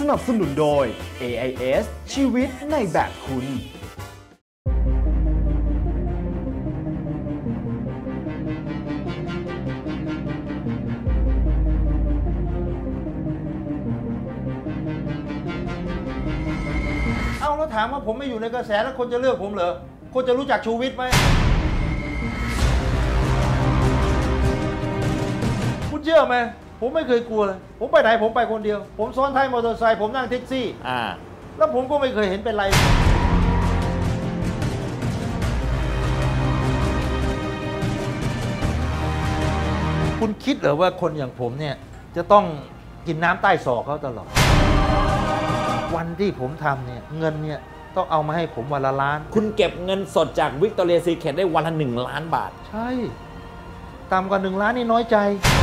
นับสนุนโดย AIS ชีวิตในแบบคุณเอาแล้วถามว่าผมไม่อยู่ในกระแสแล้วคนจะเลือกผมเหรอคนจะรู้จักชูวิทย์ไหมคุณเชื่อไหมผมไม่เคยกลัวเลยผมไปไหนผมไปคนเดียวผมซ้อนท้ายมอเตอร์ไซค์ผมนั่งแท็กซี่แล้วผมก็ไม่เคยเห็นเป็นไรคุณคิดเหรอว่าคนอย่างผมเนี่ยจะต้องกินน้ำใต้ศอกเขาตลอดวันที่ผมทำเนี่ยเงินเนี่ยต้องเอามาให้ผมวันละล้านคุณเก็บเงินสดจากวิกตอเรียซีเคทได้วันละ1 ล้านบาทใช่ต่ำกว่า1 ล้านนี่น้อยใจ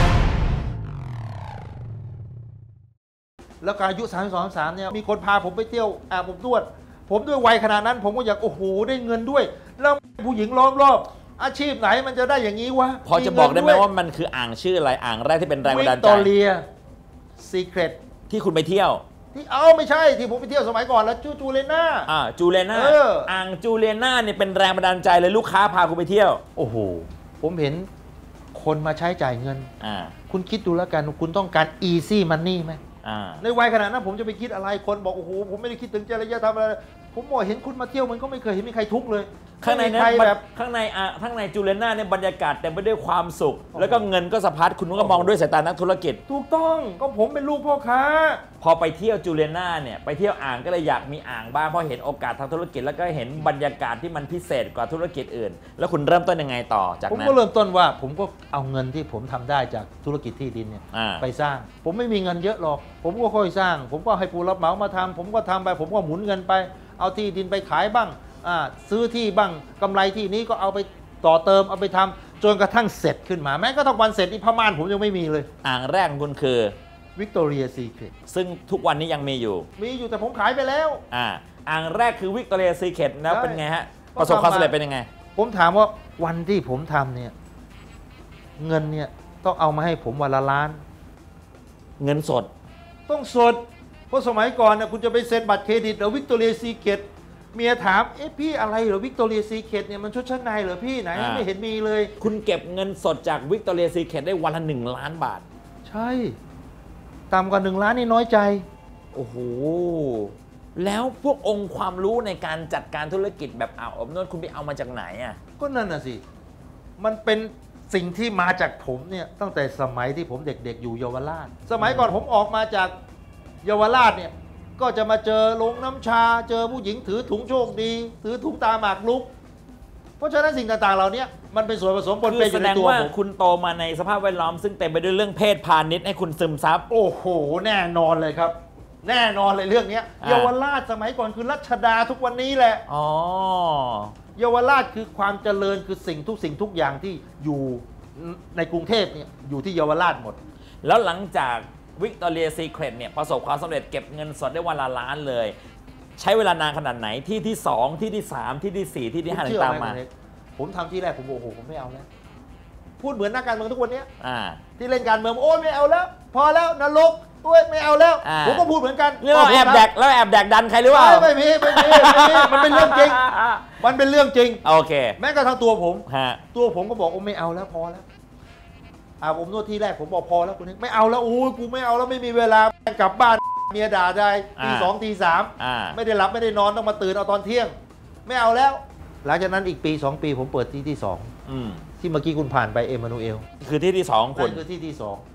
แล้วอายุ32-33เนี่ยมีคนพาผมไปเที่ยวอาบอบนวดผมด้วยวัยขนาดนั้นผมก็อยากโอ้โหได้เงินด้วยแล้วผู้หญิงล้อมรอบอาชีพไหนมันจะได้อย่างนี้วะพอจะบอกได้ไหมว่ามันคืออ่างชื่ออะไรอ่างแรกที่เป็นแรงบันดาลใจวิกตอเรียซีเครตที่คุณไปเที่ยวที่ไม่ใช่ที่ผมไปเที่ยวสมัยก่อนแล้วจูเลน่าจูเลน่าอ่างจูเลน่าเนี่ยเป็นแรงบันดาลใจเลยลูกค้าพาคุณไปเที่ยวโอ้โหผมเห็นคนมาใช้จ่ายเงินคุณคิดดูแล้วกันคุณต้องการ easy money ไหมในวัยขนาดนั้นผมจะไปคิดอะไรคนบอกโอ้โหผมไม่ได้คิดถึงจริยธรรมอะไรผมบอกเห็นคุณมาเที่ยวมันก็ไม่เคยเห็นมีใครทุกข์เลยข้างในนั้นแบบข้างในจูเลน่าเนี่ยบรรยากาศเต็มไปด้วยความสุขแล้วก็เงินก็สะพัดคุณก็มองด้วยสายตานักธุรกิจถูกต้องก็ผมเป็นลูกพ่อค้าพอไปเที่ยวจูเลน่าเนี่ยไปเที่ยวอ่างก็เลยอยากมีอ่างบ้างเพราะเห็นโอกาสทางธุรกิจแล้วก็เห็นบรรยากาศที่มันพิเศษกว่าธุรกิจอื่นแล้วคุณเริ่มต้นยังไงต่อจากนั้นผมก็เริ่มต้นว่าผมก็เอาเงินที่ผมทำได้จากธุรกิจที่ดินเนี่ยไปสร้างผมไม่มีเงินเยอะหรอกผมก็ค่อยสร้างผมก็ให้ผู้รับเหมามาทำผมก็ทำไปผมก็หมุนเงินไปเอาที่ดินไปขายบ้างซื้อที่บ้างกำไรที่นี้ก็เอาไปต่อเติมเอาไปทำจนกระทั่งเสร็จขึ้นมาแม้ก็ต้องวันเสร็จนี่ผ้าม่านผมยังไม่มีเลยอ่างแรกของคุณคือวิกตอเรียซีเคทซึ่งทุกวันนี้ยังมีอยู่แต่ผมขายไปแล้วอ่างแรกคือวิกตอเรียซีเคทแล้วเป็นไงฮะประสบความสำเร็จเป็นยังไงผมถามว่าวันที่ผมทำเนี่ยเงินเนี่ยต้องเอามาให้ผมวันละล้านเงินสดต้องสดเพราะสมัยก่อนนะคุณจะไปเซ็นบัตรเครดิตหรือวิกตอเรียซีเคทเมียถามพี่อะไรเหรอวิกตอเรียซีเคทเนี่ยมันชุดชั้นในเหรอพี่ไหนไม่เห็นมีเลยคุณเก็บเงินสดจากวิกตอเรียซีเคทได้วันละ1 ล้านบาทใช่ต่ำกว่า1 ล้านนี่น้อยใจโอ้โหแล้วพวกองค์ความรู้ในการจัดการธุรกิจแบบอาบอบนวดคุณไปเอามาจากไหนก็นั่นน่ะสิมันเป็นสิ่งที่มาจากผมเนี่ยตั้งแต่สมัยที่ผมเด็กๆอยู่เยาวราชสมัยก่อนผมออกมาจากเยาวราชเนี่ยก็จะมาเจอโรงน้ำชาเจอผู้หญิงถือถุงโชคดีถือถุงตาหมากรุกเพราะฉะนั้นสิ่งต่างๆเหล่านี้มันเป็นส่วนผสมปนเปื้อนอยู่ในตัวผมคุณโตมาในสภาพแวดล้อมซึ่งเต็มไปด้วยเรื่องเพศพาณิชย์ให้คุณซึมซับโอ้โหแน่นอนเลยครับแน่นอนเลยเรื่องนี้เยาวราชสมัยก่อนคือรัชดาทุกวันนี้แหละเยาวราชคือความเจริญคือสิ่งทุกอย่างที่อยู่ในกรุงเทพเนี่ยอยู่ที่เยาวราชหมดแล้วหลังจากวิกตอเรียซีเครตเนี่ยประสบความสำเร็จเก็บเงินสดได้วันละล้านเลยใช้เวลานานขนาดไหนที่2ที่3ที่4ที่5ถึงตามมาผมทำที่แรกผมโอ้โหผมไม่เอาแล้วพูดเหมือนนักการเมืองทุกวันนี้ที่เล่นการเมืองโอ้ยไม่เอาแล้วพอแล้วนรกด้วยไม่เอาแล้วผมก็พูดเหมือนกันแล้วแอบแดกดันใครหรือเปล่าไม่มีมันเป็นเรื่องจริงมันเป็นเรื่องจริงโอเคแม้กระทั่งตัวผมก็บอกโอ้ไม่เอาแล้วพอแล้วผมนวดที่แรกผมบอกพอแล้วคุณนึกไม่เอาแล้วโอ้ยกูไม่เอาแล้วไม่มีเวลากลับบ้านเมียด่าได้ตี2ตี3ไม่ได้หลับไม่ได้นอนต้องมาตื่นเอาตอนเที่ยงไม่เอาแล้วหลังจากนั้นอีกปี2ปีผมเปิดที่2ที่เมื่อกี้คุณผ่านไปเอมานูเอลคือที่2คนคือที่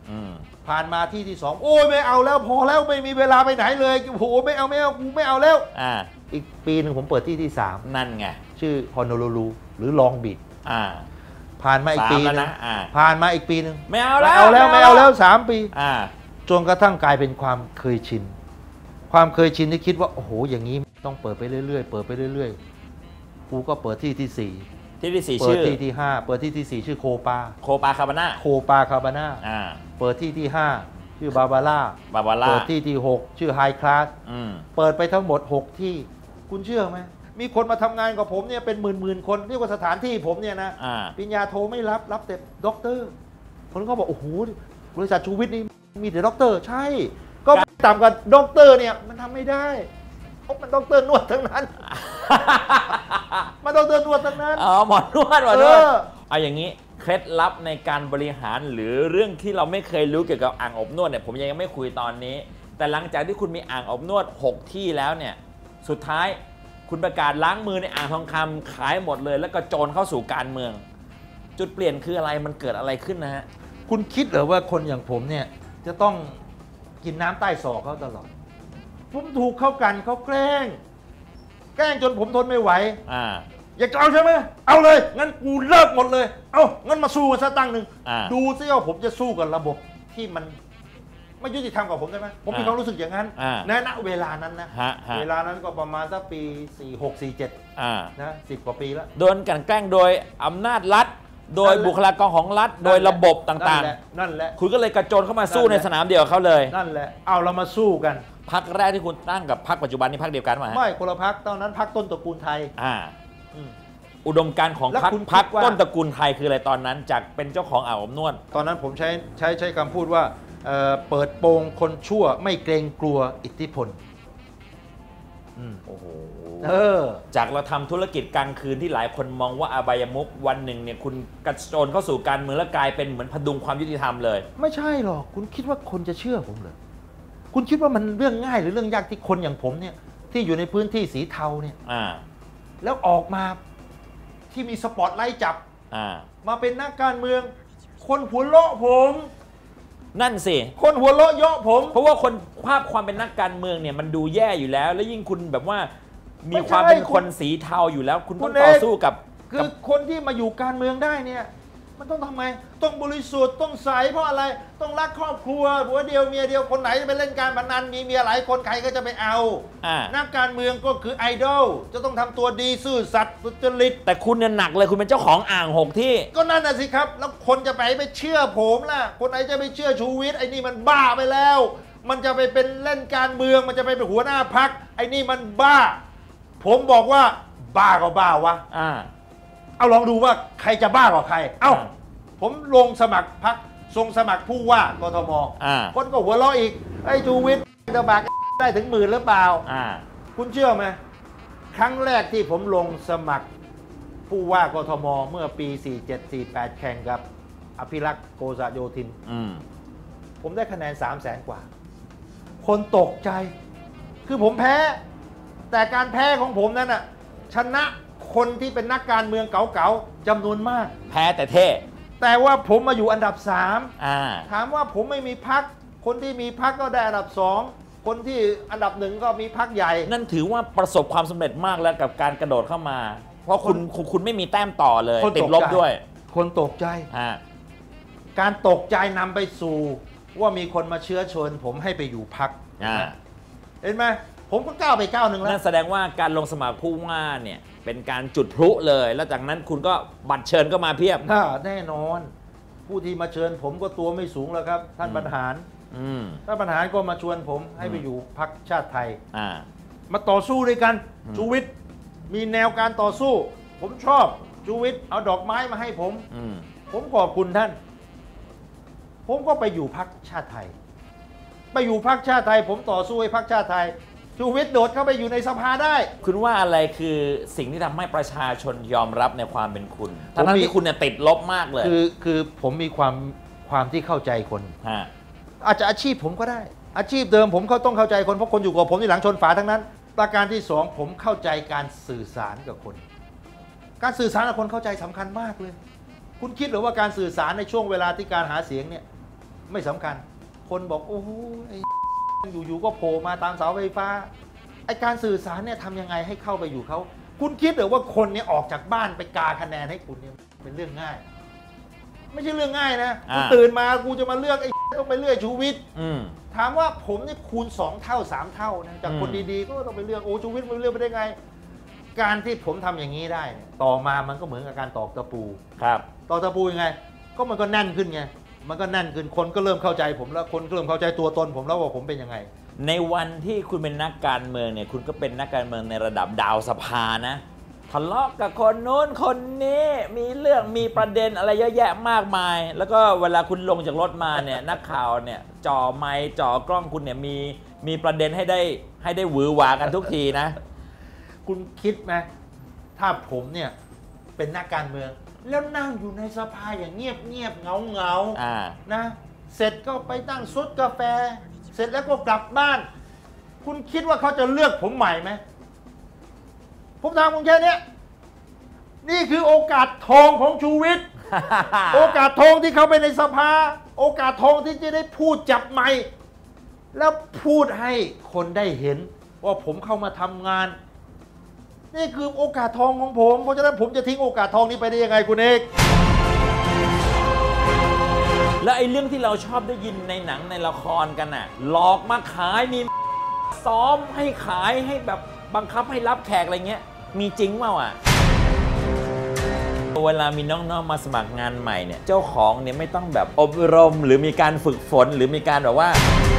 2ผ่านมาที่2โอ้ยไม่เอาแล้วพอแล้วไม่มีเวลาไปไหนเลยโอ้โหไม่เอากูไม่เอาแล้วอีกปีหนึ่งผมเปิดที่3 นั่นไงชื่อฮอนโนลูลูหรือลองบีชผ่านมาอีกปีนะผ่านมาอีกปีนึงไม่เอาแล้ว 3 ปีจนกระทั่งกลายเป็นความเคยชินที่คิดว่าโอ้โหอย่างนี้ต้องเปิดไปเรื่อยๆเปิดไปเรื่อยๆกูก็เปิดที่4เปิดที่5เปิดที่4ชื่อโคปาคาบาน่าเปิดที่5ชื่อบาบาร่าเปิดที่6ชื่อไฮคลาสเปิดไปทั้งหมด6ที่คุณเชื่อไหมมีคนมาทำงานกับผมเนี่ยเป็นหมื่นคนเรียกว่าสถานที่ผมเนี่ยนะปริญญาโทไม่รับแต่ด็อกเตอร์คนเขาบอกโอ้โหบริษัทชูวิทย์นี่มีแต่ด็อกเตอร์ใช่ก็ต่ำกว่าด็อกเตอร์เนี่ยมันทำไม่ได้เพราะมันด็อกเตอร์นวดทั้งนั้น มันด็อกเตอร์นวดทั้งนั้นอ๋อหมอนวดเอาอย่างนี้เคล็ดลับในการบริหารหรือเรื่องที่เราไม่เคยรู้เกี่ยวกับอ่างอบนวดเนี่ยผมยังไม่คุยตอนนี้แต่หลังจากที่คุณมีอ่างอบนวด6ที่แล้วเนี่ยสุดท้ายคุณประกาศล้างมือในอ่างทองคำขายหมดเลยแล้วก็โจรเข้าสู่การเมืองจุดเปลี่ยนคืออะไรมันเกิดอะไรขึ้นนะฮะคุณคิดเหรอว่าคนอย่างผมเนี่ยจะต้องกินน้ำใต้ศอกเขาตลอดผมถูกเขากันเขาแกล้งจนผมทนไม่ไหวอยากจะเอาใช่ไหมเอาเลยงั้นกูเลิกหมดเลยเอางั้นมาสู้กันสักตั้งหนึ่งดูซิว่าผมจะสู้กับระบบที่มันไม่ยุติธรรมกับผมใช่ไหมผมมีความรู้สึกอย่างนั้นณเวลานั้นนะเวลานั้นก็ประมาณสักปี46-47นะ10 กว่าปีแล้วโดนกันแกล้งโดยอำนาจรัฐโดยบุคลากรของรัฐโดยระบบต่างๆนั่นแหละคุณก็เลยกระโจนเข้ามาสู้ในสนามเดียวกับเขาเลยนั่นแหละเอาเรามาสู้กันพรรคแรกที่คุณตั้งกับพรรคปัจจุบันนี้พรรคเดียวกันไหมไม่คนละพรรคตอนนั้นพรรคต้นตระกูลไทยอุดมการณ์ของพรรคต้นตระกูลไทยคืออะไรตอนนั้นจากเป็นเจ้าของอ่างอบนวดตอนนั้นผมใช้คำพูดว่าเปิดโปงคนชั่วไม่เกรงกลัวอิทธิพลโอ้โหจากเราทำธุรกิจกลางคืนที่หลายคนมองว่าอบายมุขวันหนึ่งเนี่ยคุณกระโจนเข้าสู่การเมืองแล้วกลายเป็นเหมือนพดุงความยุติธรรมเลยไม่ใช่หรอกคุณคิดว่าคนจะเชื่อผมเหรอคุณคิดว่ามันเรื่องง่ายหรือเรื่องยากที่คนอย่างผมเนี่ยที่อยู่ในพื้นที่สีเทาเนี่ยแล้วออกมาที่มีสปอตไลท์จับมาเป็นนักการเมืองคนหัวเราะผมนั่นสิคนหัวเราะเยาะผมเพราะว่าคนภาพความเป็นนักการเมืองเนี่ยมันดูแย่อยู่แล้วแล้วยิ่งคุณแบบว่ามีความเป็นคนสีเทาอยู่แล้วคุณต้องต่อสู้กับคือคนที่มาอยู่การเมืองได้เนี่ยมันต้องทำไมต้องบริสุทธิ์ต้องใสเพราะอะไรต้องรักครอบครัวผัวเดียวเมียเดียวคนไหนจะไปเล่นการพนันมีเมียหลายคนใครก็จะไปเอานักการเมืองก็คือไอดอลจะต้องทำตัวดีซื่อสัตย์สุจริตแต่คุณเนี่ยหนักเลยคุณเป็นเจ้าของอ่าง6ที่ก็นั่นน่ะสิครับแล้วคนจะไปเชื่อผมล่ะคนไหนจะไปเชื่อชูวิทย์ไอ้นี่มันบ้าไปแล้วมันจะไปเป็นเล่นการเมืองมันจะไปเป็นหัวหน้าพรรคไอ้นี่มันบ้าผมบอกว่าบ้าก็บ้าวะเอาลองดูว่าใครจะบ้ากว่าใครผมลงสมัครพรรคสมัครผู้ว่ากทมคนก็หัวเราะอีกไอ้ชูวิทย์จะบักได้ถึง10,000หรือเปล่าคุณเชื่อไหมครั้งแรกที่ผมลงสมัครผู้ว่ากทมเมื่อปี47-48แข่งกับอภิรักษ์โกษโยธินผมได้คะแนน300,000 กว่าคนตกใจคือผมแพ้แต่การแพ้ของผมนั้นน่ะชนะคนที่เป็นนักการเมืองเก่าๆจำนวนมากแพ้แต่เท่แต่ว่าผมมาอยู่อันดับ3ถามว่าผมไม่มีพรรคคนที่มีพรรคก็ได้อันดับ2คนที่อันดับ1ก็มีพรรคใหญ่นั่นถือว่าประสบความสำเร็จมากแล้วกับการกระโดดเข้ามาเพราะคุณไม่มีแต้มต่อเลยติดลบด้วยคนตกใจการตกใจนำไปสู่ว่ามีคนมาเชื้อเชิญผมให้ไปอยู่พรรคเห็นไหมผมก็ก้าวไปก้าวหนึ่งแล้วนั่นแสดงว่าการลงสมัครผู้ว่าเนี่ยเป็นการจุดพลุเลยแล้วจากนั้นคุณก็บัตรเชิญก็มาเพียบแน่นอนผู้ที่มาเชิญผมก็ตัวไม่สูงแล้วครับท่านบรรหารท่านบรรหารก็มาชวนผมให้ไปอยู่พรรคชาติไทยมาต่อสู้ด้วยกันชูวิทย์มีแนวการต่อสู้ผมชอบชูวิทย์เอาดอกไม้มาให้ผมขอบคุณท่านผมก็ไปอยู่พรรคชาติไทยไปอยู่พรรคชาติไทยผมต่อสู้ให้พรรคชาติไทยชูวิทย์โดดเข้าไปอยู่ในสภาได้คุณว่าอะไรคือสิ่งที่ทำให้ประชาชนยอมรับในความเป็นคุณทั้งที่คุณเนี่ยติดลบมากเลยคือผมมีความที่เข้าใจคนอาจจะอาชีพผมก็ได้อาชีพเดิมผมเขาต้องเข้าใจคนเพราะคนอยู่กับผมที่หลังชนฝาทั้งนั้นประการที่2ผมเข้าใจการสื่อสารกับคนการสื่อสารกับคนเข้าใจสำคัญมากเลยคุณคิดหรือว่าการสื่อสารในช่วงเวลาที่การหาเสียงเนี่ยไม่สำคัญคนบอกโอ้โหอยู่ๆก็โผล่มาตามเสาไฟฟ้าไอการสื่อสารเนี่ยทำยังไงให้เข้าไปอยู่เขาคุณคิดหรือว่าคนเนี่ยออกจากบ้านไปกาคะแนนให้คุณเนี่ยเป็นเรื่องง่ายไม่ใช่เรื่องง่ายนะกูตื่นมากูจะมาเลือกไอ้ต้องไปเลือกชูวิทย์ถามว่าผมนี่คูณ2 เท่า 3 เท่านะจากคนดีๆก็ต้องไปเลือกโอ้ชูวิทย์มันเลือกไปได้ไงการที่ผมทำอย่างนี้ได้ต่อมามันก็เหมือนกับการตอกตะปูครับตอกตะปูยังไงก็มันก็แน่นขึ้นไงมันก็แน่นขึ้นคนก็เริ่มเข้าใจผมแล้วคนเริ่มเข้าใจตัวตนผมแล้วว่าผมเป็นยังไงในวันที่คุณเป็นนักการเมืองเนี่ยคุณก็เป็นนักการเมืองในระดับดาวสภานะทะเลาะกับคนโน้นคนนี้มีเรื่องมีประเด็นอะไรเยอะแยะมากมายแล้วก็เวลาคุณลงจากรถมาเนี่ยนักข่าวเนี่ยจ่อไมค์จ่อกล้องคุณเนี่ยมีประเด็นให้ได้หวือหวากันทุกทีนะคุณคิดไหมถ้าผมเนี่ยเป็นนักการเมืองแล้วนั่งอยู่ในสภาอย่างเงียบเงานะเสร็จก็ไปนั่งซดกาแฟ เสร็จแล้วก็กลับบ้าน คุณคิดว่าเขาจะเลือกผมใหม่ไหมผมถามคุณแค่นี้นี่คือโอกาสทองของชูวิทย์ โอกาสทองที่เขาไปในสภา โอกาสทองที่จะได้พูดจับไมค์แล้วพูดให้คนได้เห็นว่าผมเข้ามาทำงานนี่คือโอกาสทองของผมเพราะฉะนั้นผมจะทิ้งโอกาสทองนี้ไปได้ยังไงคุณเอกแล้วไอ้เรื่องที่เราชอบได้ยินในหนังในละครกันน่ะหลอกมาขายมีซ้อมให้ขายให้แบบบังคับให้รับแขกอะไรเงี้ยมีจริงเปล่าอ่ะเวลามีน้องๆมาสมัครงานใหม่เนี่ยเจ้าของเนี่ยไม่ต้องแบบอบรมหรือมีการฝึกฝนหรือมีการแบบว่า